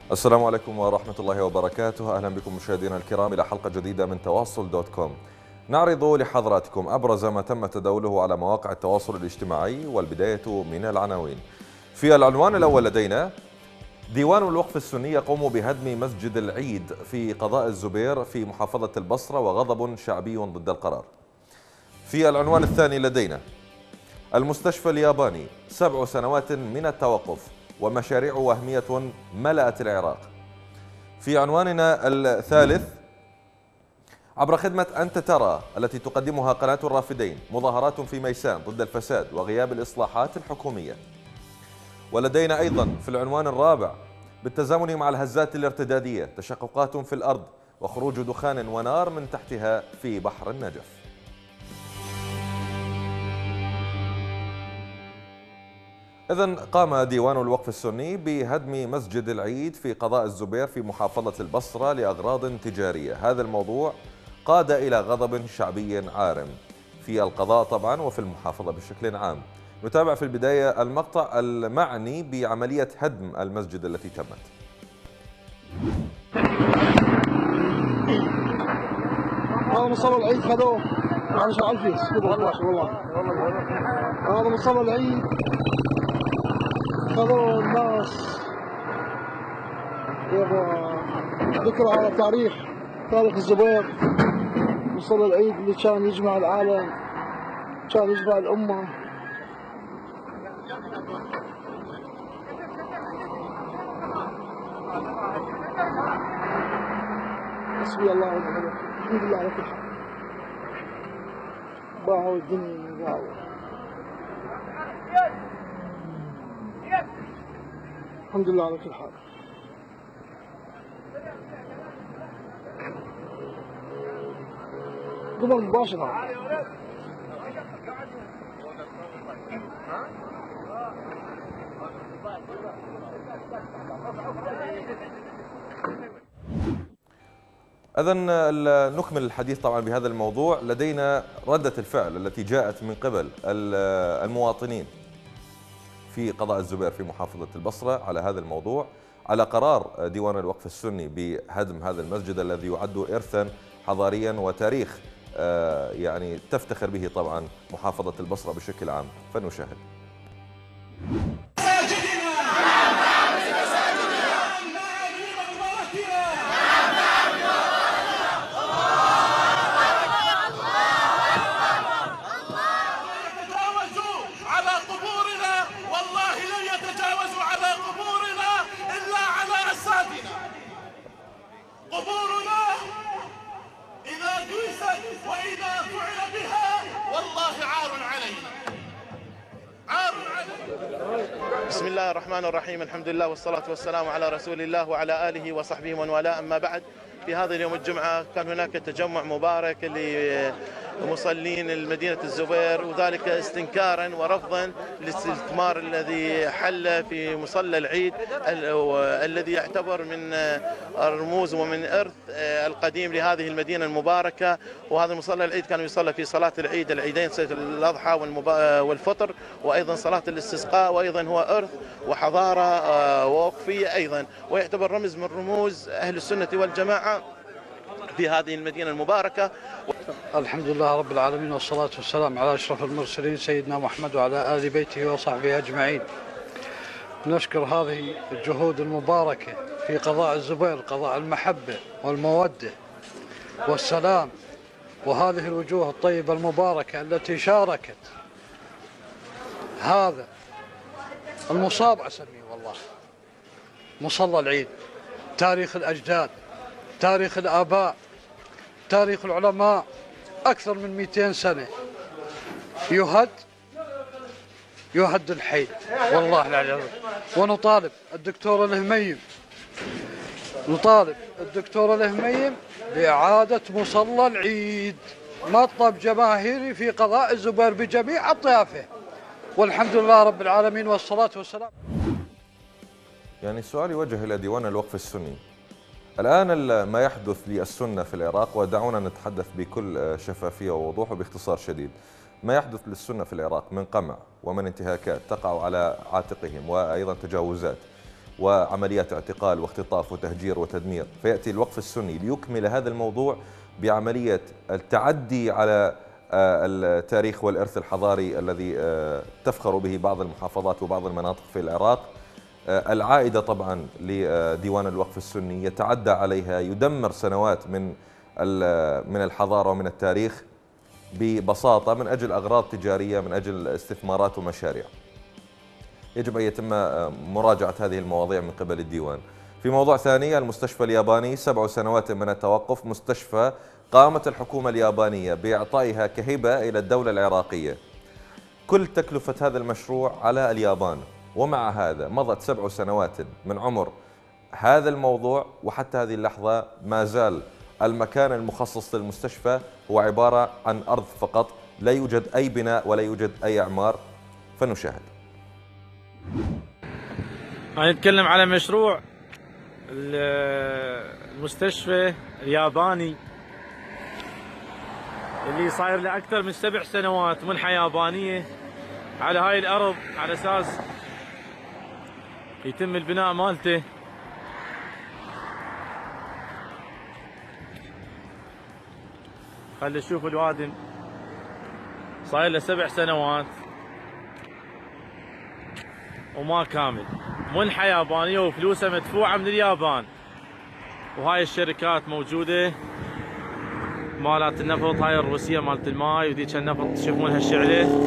السلام عليكم ورحمة الله وبركاته. أهلا بكم مشاهدينا الكرام إلى حلقة جديدة من تواصل دوت كوم. نعرض لحضراتكم أبرز ما تم تداوله على مواقع التواصل الاجتماعي، والبداية من العناوين. في العنوان الأول لدينا: ديوان الوقف السني يقوم بهدم مسجد العيد في قضاء الزبير في محافظة البصرة وغضب شعبي ضد القرار. في العنوان الثاني لدينا: المستشفى الياباني 7 سنوات من التوقف ومشاريع وهمية ملأت العراق. في عنواننا الثالث: عبر خدمة أنت ترى التي تقدمها قناة الرافدين، مظاهرات في ميسان ضد الفساد وغياب الإصلاحات الحكومية. ولدينا أيضا في العنوان الرابع: بالتزامن مع الهزات الارتدادية تشققات في الأرض وخروج دخان ونار من تحتها في بحر النجف. إذن قام ديوان الوقف السني بهدم مسجد العيد في قضاء الزبير في محافظة البصرة لأغراض تجارية. هذا الموضوع قاد إلى غضب شعبي عارم في القضاء طبعا وفي المحافظة بشكل عام. نتابع في البداية المقطع المعني بعملية هدم المسجد التي تمت. هذا مصلى العيد خذوه، أنا شغال فيه والله. هذا مصلى العيد خذوه الناس ذكرى على تاريخ الزبير. مصلى العيد اللي كان يجمع العالم، كان يجمع الأمة. حسبي الله ونعم الوكيل، الحمد لله على كل شيء. باعوا الدنيا باعوا. الحمد لله على كل حال. قبل مباشرة. إذن نكمل الحديث طبعا بهذا الموضوع. لدينا ردة الفعل التي جاءت من قبل المواطنين في قضاء الزبير في محافظة البصرة على هذا الموضوع، على قرار ديوان الوقف السني بهدم هذا المسجد الذي يعد إرثا حضاريا وتاريخ يعني تفتخر به طبعا محافظة البصرة بشكل عام. فنشاهد. قبورنا إذا دست وإذا فعل بها والله عار علينا، عار علينا. بسم الله الرحمن الرحيم، الحمد لله والصلاة والسلام على رسول الله وعلى آله وصحبه ومن والاه. أما بعد، في هذا اليوم الجمعة كان هناك تجمع مبارك لمصلين المدينة الزبير، وذلك استنكارا ورفضا للاستثمار الذي حل في مصلى العيد الذي يعتبر من الرموز ومن إرث القديم لهذه المدينة المباركة. وهذا المصلى العيد كان يصلى في صلاة العيد العيدين، صلاة الأضحى والفطر، وأيضا صلاة الاستسقاء، وأيضا هو إرث وحضارة ووقفية أيضا، ويعتبر رمز من رموز أهل السنة والجماعة في هذه المدينة المباركة. الحمد لله رب العالمين، والصلاة والسلام على أشرف المرسلين سيدنا محمد وعلى آل بيته وصحبه أجمعين. نشكر هذه الجهود المباركة في قضاء الزبير، قضاء المحبة والمودة والسلام، وهذه الوجوه الطيبة المباركة التي شاركت هذا المصاب أسميه والله مصلى العيد. تاريخ الأجداد، تاريخ الآباء، تاريخ العلماء، أكثر من 200 سنة يهد الحي والله العظيم. ونطالب الدكتور الهميم بإعادة مصلى العيد، مطلب جماهيري في قضاء الزبير بجميع أطيافه، والحمد لله رب العالمين والصلاة والسلام. يعني السؤال يوجه إلى ديوان الوقف السني. الآن ما يحدث للسنة في العراق، ودعونا نتحدث بكل شفافية ووضوح وباختصار شديد، ما يحدث للسنة في العراق من قمع ومن انتهاكات تقع على عاتقهم وأيضا تجاوزات وعمليات اعتقال واختطاف وتهجير وتدمير. فيأتي الوقف السني ليكمل هذا الموضوع بعملية التعدي على التاريخ والإرث الحضاري الذي تفخر به بعض المحافظات وبعض المناطق في العراق، العائدة طبعا لديوان الوقف السني، يتعدى عليها، يدمر سنوات من الحضارة ومن التاريخ ببساطة من أجل أغراض تجارية، من أجل استثمارات ومشاريع. يجب أن يتم مراجعة هذه المواضيع من قبل الديوان. في موضوع ثاني، المستشفى الياباني 7 سنوات من التوقف، مستشفى قامت الحكومة اليابانية بإعطائها كهبة إلى الدولة العراقية. كل تكلفة هذا المشروع على اليابان، ومع هذا مضت 7 سنوات من عمر هذا الموضوع، وحتى هذه اللحظة ما زال المكان المخصص للمستشفى هو عبارة عن أرض فقط، لا يوجد أي بناء ولا يوجد أي إعمار. فنشاهد. نتكلم على مشروع المستشفى الياباني اللي صاير له أكثر من 7 سنوات، منحة يابانية على هاي الأرض على أساس يتم البناء مالته. خلي نشوف الوادم، صاير له 7 سنوات وما كامل. منحة يابانية وفلوسها مدفوعة من اليابان، وهاي الشركات موجودة مالات النفط، هاي الروسية مالت الماي وذيك النفط تشوفونها الشعلة.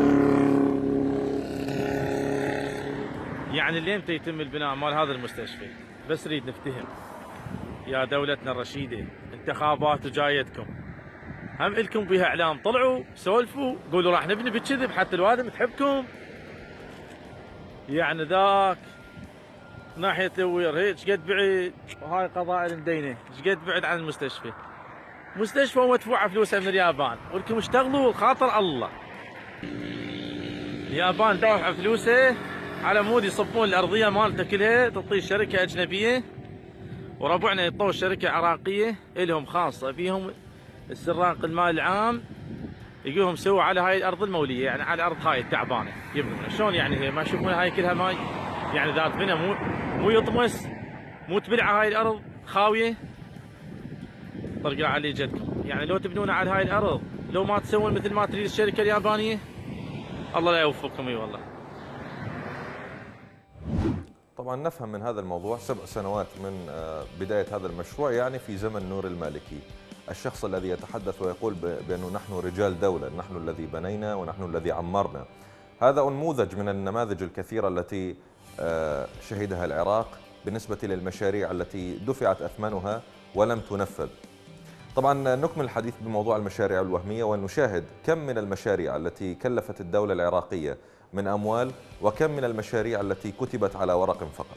يعني لين يتم البناء مال هذا المستشفى؟ بس نريد نفتهم يا دولتنا الرشيدة، انتخابات وجايتكم، هم إلكم بها إعلام، طلعوا سولفوا قولوا راح نبني بالكذب حتى الوادم تحبكم. يعني ذاك ناحية لوير هيك قد بعيد، وهاي قضاء المدينة قد بعد عن المستشفى. مستشفى ومدفوعة فلوسها من اليابان، ولكم اشتغلوا خاطر الله. اليابان دافعة فلوسها على مود يصبون الأرضية مالته كلها تعطيه شركة أجنبية، وربعنا يعطوه شركة عراقية إلهم خاصة بيهم استغراق المال العام، يقولهم سووا على هاي الأرض المولية، يعني على الأرض هاي التعبانة يبنون. شلون يعني هي ما يشوفون هاي كلها ماي؟ يعني ذات بنا مو يطمس، مو تبلع هاي الأرض خاوية. طرقوا علي جدكم، يعني لو تبنون على هاي الأرض، لو ما تسوون مثل ما تريد الشركة اليابانية، الله لا يوفقكم. اي والله. طبعا نفهم من هذا الموضوع 7 سنوات من بداية هذا المشروع، يعني في زمن نور المالكي، الشخص الذي يتحدث ويقول بأنه نحن رجال دولة، نحن الذي بنينا ونحن الذي عمرنا. هذا نموذج من النماذج الكثيرة التي شهدها العراق بالنسبة للمشاريع التي دفعت أثمنها ولم تنفذ. طبعا نكمل الحديث بموضوع المشاريع الوهمية، ونشاهد كم من المشاريع التي كلفت الدولة العراقية من أموال، وكم من المشاريع التي كتبت على ورق فقط.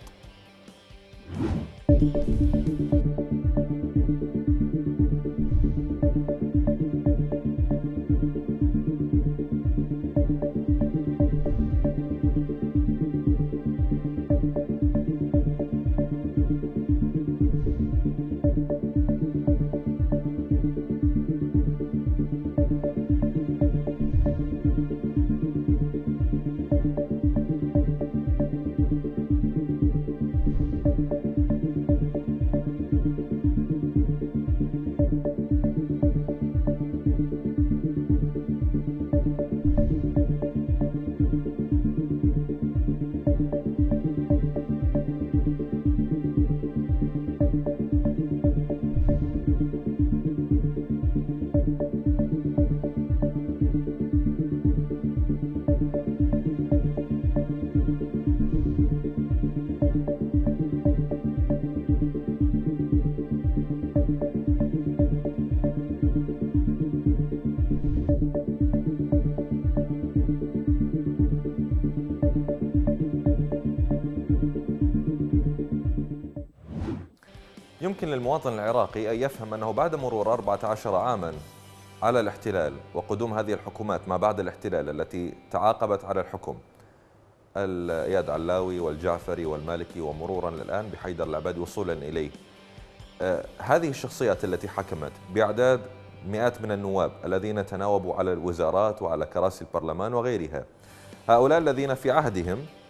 يمكن للمواطن العراقي أن يفهم أنه بعد مرور 14 عاما على الاحتلال وقدوم هذه الحكومات ما بعد الاحتلال التي تعاقبت على الحكم، إياد علاوي والجعفري والمالكي، ومرورا الآن بحيدر العبادي وصولا إليه، هذه الشخصيات التي حكمت بإعداد مئات من النواب الذين تناوبوا على الوزارات وعلى كراسي البرلمان وغيرها، هؤلاء الذين في عهدهم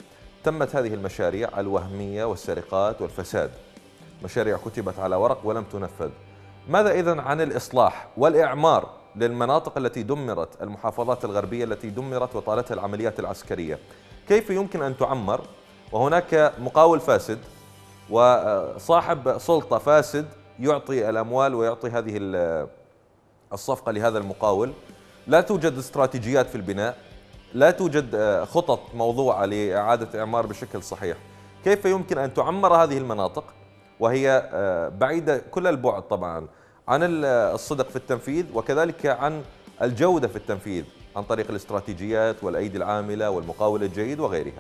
تمت هذه المشاريع الوهمية والسرقات والفساد، مشاريع كتبت على ورق ولم تنفذ. ماذا إذن عن الإصلاح والإعمار للمناطق التي دمرت، المحافظات الغربية التي دمرت وطالتها العمليات العسكرية؟ كيف يمكن أن تعمر وهناك مقاول فاسد وصاحب سلطة فاسد يعطي الأموال ويعطي هذه الصفقة لهذا المقاول؟ لا توجد استراتيجيات في البناء، لا توجد خطط موضوعة لإعادة إعمار بشكل صحيح. كيف يمكن أن تعمر هذه المناطق وهي بعيدة كل البعد طبعا عن الصدق في التنفيذ وكذلك عن الجودة في التنفيذ عن طريق الاستراتيجيات والأيدي العاملة والمقاول الجيد وغيرها؟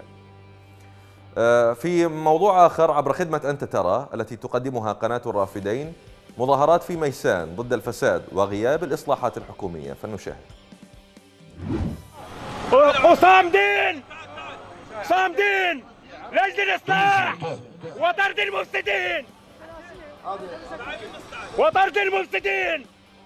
في موضوع آخر، عبر خدمة أنت ترى التي تقدمها قناة الرافدين، مظاهرات في ميسان ضد الفساد وغياب الإصلاحات الحكومية، فلنشاهد. وصامدين صامدين لأجل الإصلاح وطرد المفسدين وطرد المفسدين.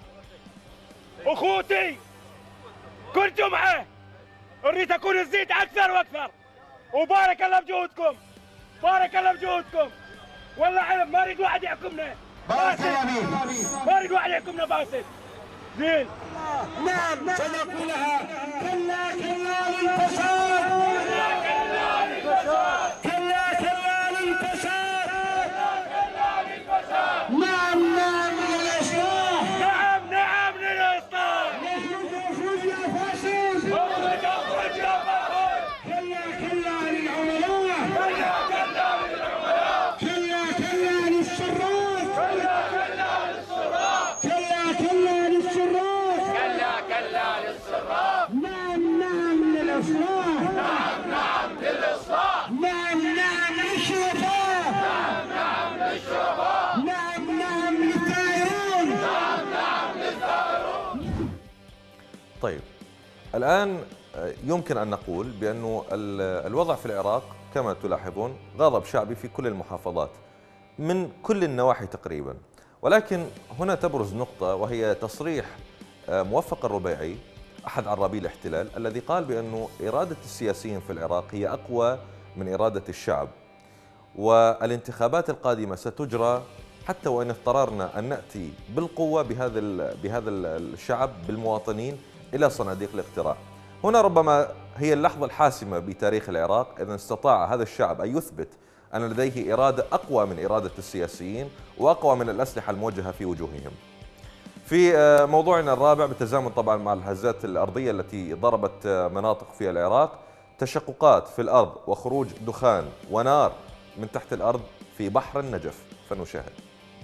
أخوتي كل جمعة أريد أكون الزيت أكثر وأكثر، وبارك الله بجهودكم، بارك الله بجهودكم. والله علم ما أريد واحد يحكمنا باسل، ما أريد واحد يحكمنا باسل. زين نعم سنقولها كلا كلا للفساد، كلا للفساد، كلا كلا للفساد، كلا للفساد. نعم نعم للإصلاح، نعم نعم للإصلاح. اخرج يا فاسد، اخرج اخرج يا فاسد. كلا كلا للعملاء، كلا كلا للعملاء، كلا كلا للشراف، كلا كلا للشراف، كلا كلا للشراف، كلا كلا للشراف. نعم نعم للإصلاح، نعم نعم للإصلاح، نعم نعم للشرفاء، نعم نعم للشرفاء، نعم نعم للثائرون، نعم نعم للثائرون. طيب، الآن يمكن أن نقول بأنه الوضع في العراق كما تلاحظون غضب شعبي في كل المحافظات من كل النواحي تقريبا، ولكن هنا تبرز نقطة وهي تصريح موفق الربيعي أحد عرابي الاحتلال الذي قال بأنه إرادة السياسيين في العراق هي أقوى من إرادة الشعب، والانتخابات القادمة ستجرى حتى وإن اضطررنا أن نأتي بالقوة بهذا الشعب بالمواطنين إلى صناديق الاقتراع. هنا ربما هي اللحظة الحاسمة بتاريخ العراق إذا استطاع هذا الشعب أن يثبت أن لديه إرادة أقوى من إرادة السياسيين وأقوى من الأسلحة الموجهة في وجوههم. في موضوعنا الرابع بالتزامن طبعا مع الهزات الأرضية التي ضربت مناطق في العراق، تشققات في الأرض وخروج دخان ونار من تحت الأرض في بحر النجف، فنشاهد.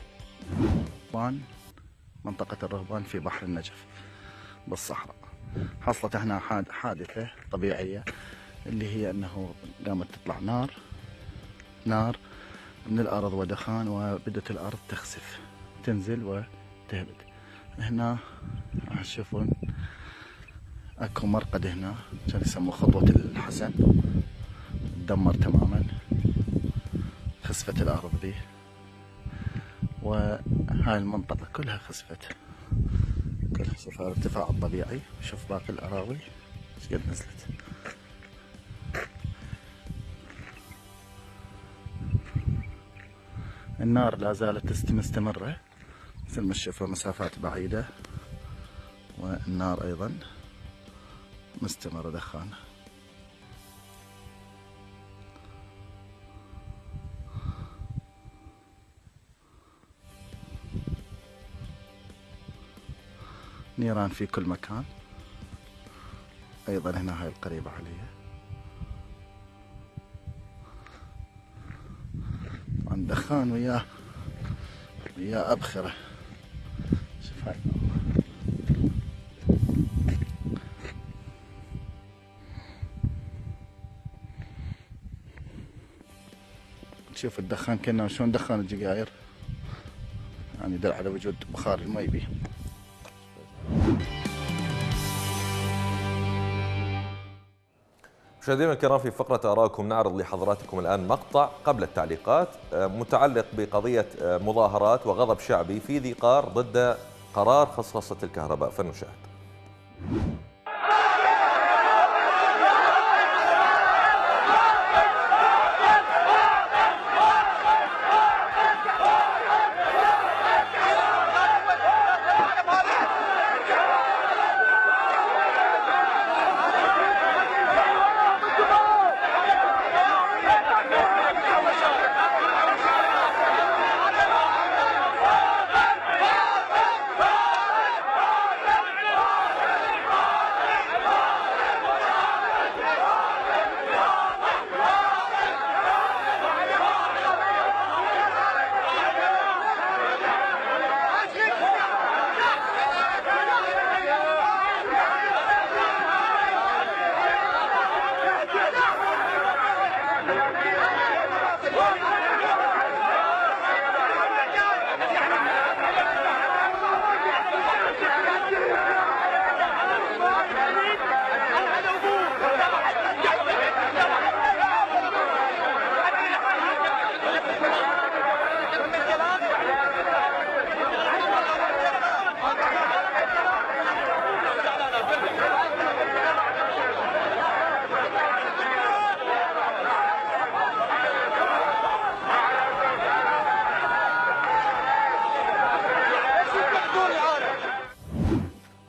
منطقة الرهبان في بحر النجف بالصحراء، حصلت هنا حادثة طبيعية اللي هي أنه قامت تطلع نار من الأرض ودخان، وبدت الأرض تخسف تنزل وتهبط. هنا راح تشوفون اكو مرقد هنا كان يسموه خطوة الحسن، تدمر تماما، خسفت الأرض ذي، وهاي المنطقة كلها خسفت، كلها شوف الارتفاع الطبيعي، شوف باقي الأراضي ايش قد نزلت. النار لا زالت مستمرة مثل ما تشوفوا مسافات بعيدة، والنار أيضا مستمر دخان. نيران في كل مكان، أيضا هنا هاي القريبة عليها طبعا دخان وياه أبخرة. شوف هاي تشوف الدخان كأنه شلون دخان الجقاير، يعني يدل على وجود بخار المي به. مشاهدينا الكرام، في فقرة آرائكم نعرض لحضراتكم الآن مقطع قبل التعليقات متعلق بقضية مظاهرات وغضب شعبي في ذي قار ضد قرار خصخصة الكهرباء، فنشاهد.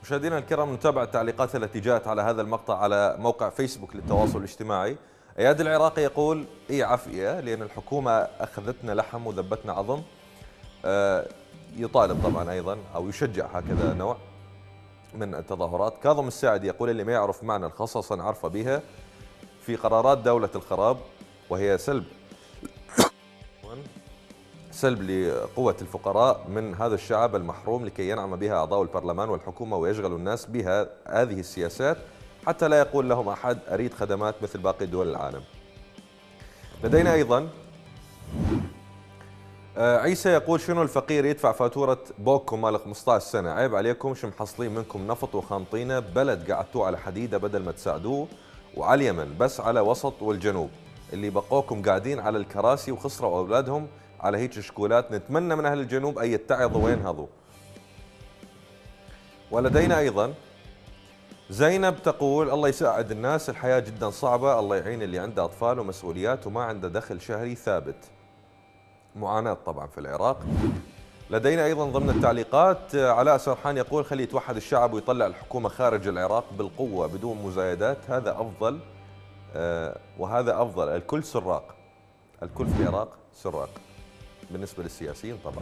مشاهدينا الكرام، نتابع التعليقات التي جاءت على هذا المقطع على موقع فيسبوك للتواصل الاجتماعي. اياد العراقي يقول: اي عافيه لان الحكومه اخذتنا لحم وذبتنا عظم. يطالب طبعا ايضا او يشجع هكذا نوع من التظاهرات. كاظم الساعدي يقول: اللي ما يعرف معنى الخصص عرف بها في قرارات دولة الخراب، وهي سلب لقوة الفقراء من هذا الشعب المحروم لكي ينعم بها أعضاء البرلمان والحكومة ويشغل الناس بها هذه السياسات حتى لا يقول لهم أحد أريد خدمات مثل باقي دول العالم. لدينا أيضا عيسى يقول: شنو الفقير يدفع فاتورة بوككم مال 15 سنة؟ عيب عليكم، شو محصلين منكم نفط وخامطينه، بلد قعدتوه على حديدة بدل ما تساعدوه، وعلى اليمن بس على وسط والجنوب اللي بقوكم قاعدين على الكراسي وخسروا أولادهم على هيك شكولات. نتمنى من أهل الجنوب أن يتعظوا وين هذو. ولدينا أيضا زينب تقول: الله يساعد الناس، الحياة جدا صعبة، الله يعين اللي عنده أطفال ومسؤوليات وما عنده دخل شهري ثابت. معاناة طبعا في العراق. لدينا أيضا ضمن التعليقات علاء سرحان يقول: خلي يتوحد الشعب ويطلع الحكومة خارج العراق بالقوة بدون مزايدات، هذا أفضل. وهذا أفضل، الكل سراق، الكل في العراق سراق بالنسبة للسياسيين طبعا.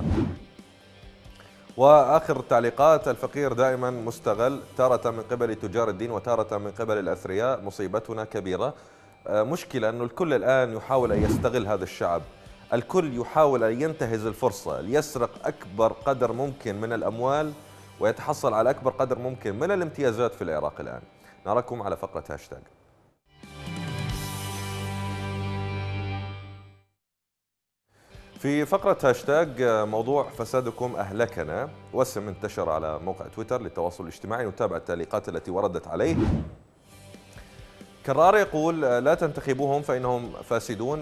وآخر التعليقات: الفقير دائما مستغل، تارة من قبل تجار الدين وتارة من قبل الأثرياء، مصيبتنا كبيرة. مشكلة أنه الكل الآن يحاول أن يستغل هذا الشعب، الكل يحاول أن ينتهز الفرصة ليسرق أكبر قدر ممكن من الأموال ويتحصل على أكبر قدر ممكن من الامتيازات في العراق الآن. نراكم على فقرة هاشتاج. في فقرة هاشتاج موضوع فسادكم أهلكنا، واسم انتشر على موقع تويتر للتواصل الاجتماعي. نتابع التعليقات التي وردت عليه. كرار يقول: لا تنتخبوهم فإنهم فاسدون،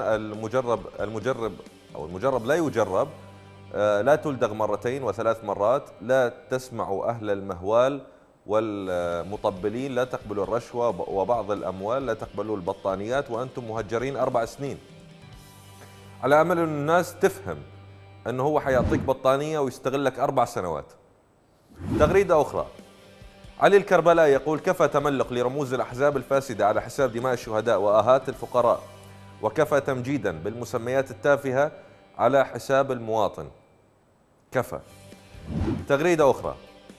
المجرب لا يجرب، لا تلدغ مرتين وثلاث مرات، لا تسمعوا أهل المهوال والمطبلين، لا تقبلوا الرشوة وبعض الأموال، لا تقبلوا البطانيات وأنتم مهجرين 4 سنين. على أمل أن الناس تفهم أنه هو حيعطيك بطانية ويستغلك 4 سنوات. تغريدة أخرى: علي الكربلاء يقول: كفى تملق لرموز الأحزاب الفاسدة على حساب دماء الشهداء وآهات الفقراء، وكفى تمجيدا بالمسميات التافهة على حساب المواطن. كفى. تغريدة أخرى: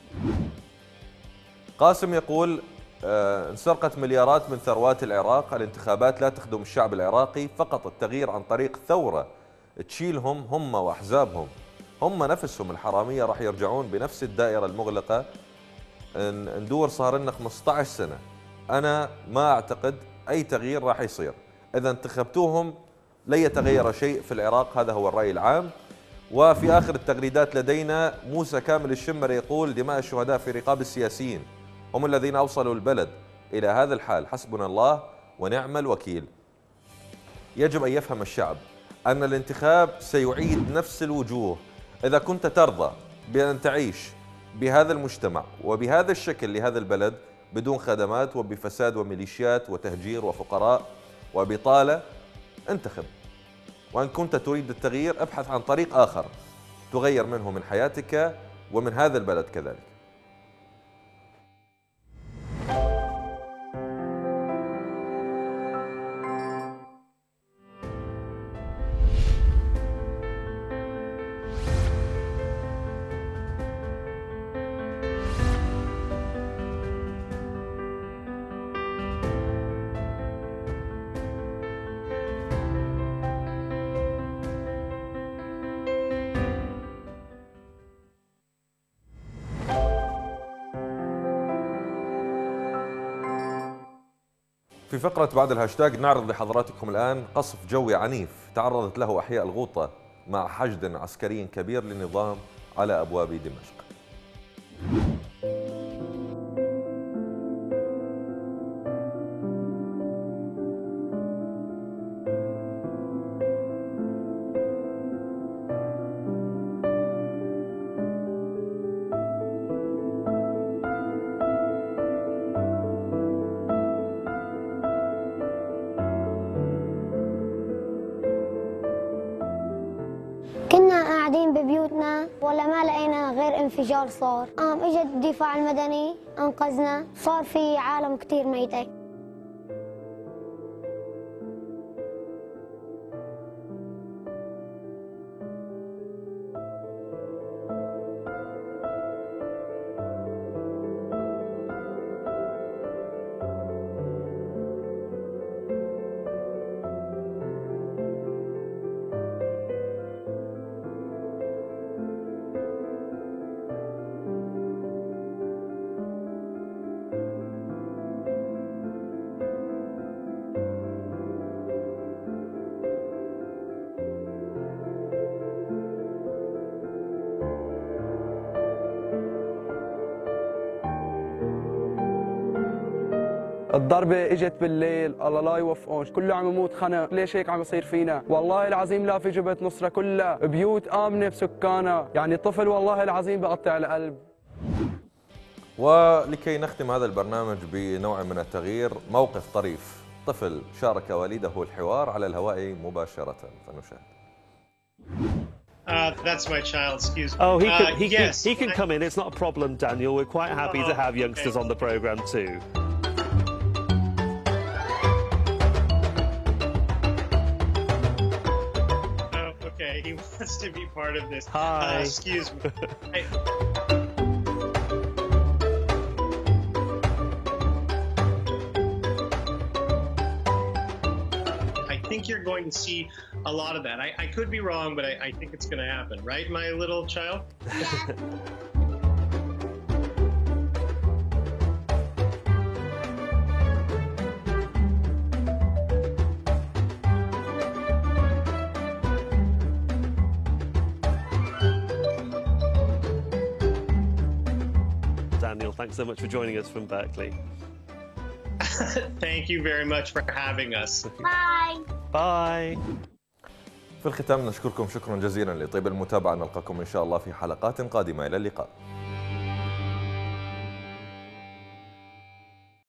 قاسم يقول: انسرقت مليارات من ثروات العراق، الانتخابات لا تخدم الشعب العراقي، فقط التغيير عن طريق ثورة تشيلهم هم وأحزابهم، هم نفسهم الحرامية راح يرجعون بنفس الدائرة المغلقة. ندور صار لنا 15 سنة، أنا ما أعتقد أي تغيير راح يصير. إذا انتخبتوهم لا يتغير شيء في العراق، هذا هو الرأي العام. وفي آخر التغريدات لدينا موسى كامل الشمر يقول: دماء الشهداء في رقاب السياسيين، هم الذين أوصلوا البلد إلى هذا الحال، حسبنا الله ونعم الوكيل. يجب أن يفهم الشعب أن الانتخاب سيعيد نفس الوجوه. إذا كنت ترضى بأن تعيش بهذا المجتمع وبهذا الشكل لهذا البلد بدون خدمات وبفساد وميليشيات وتهجير وفقراء وبطالة، انتخب. وإن كنت تريد التغيير ابحث عن طريق آخر تغير منه من حياتك ومن هذا البلد كذلك. في فقرة بعد الهاشتاج نعرض لحضراتكم الآن قصف جوي عنيف تعرضت له أحياء الغوطة مع حشد عسكري كبير للنظام على أبواب دمشق. ببيوتنا ولا ما لقينا غير انفجار صار. اجى الدفاع المدني انقذنا، صار في عالم كثير ميتة. الضربة اجت بالليل، الله لا يوفقون، كله عم يموت خنق، ليش هيك عم يصير فينا؟ والله العظيم لا في جبهة نصرة كلها، بيوت آمنة بسكانها، يعني طفل والله العظيم بقطع القلب. ولكي نختم هذا البرنامج بنوع من التغيير، موقف طريف، طفل شارك والده الحوار على الهواء مباشرة، فنشاهد. That's my child, excuse me. Oh, yes. he can come in. It's not a problem, Daniel. We're quite happy to have youngsters on the programme too. Okay, he wants to be part of this. Hi. Excuse me. I think you're going to see a lot of that. I could be wrong, but I think it's going to happen, right, my little child? Daniel, thanks so much for joining us from Berkeley. Thank you very much for having us. باي. Bye. في الختام نشكركم شكرا جزيلا لطيب المتابعة، نلقاكم إن شاء الله في حلقات قادمة، إلى اللقاء.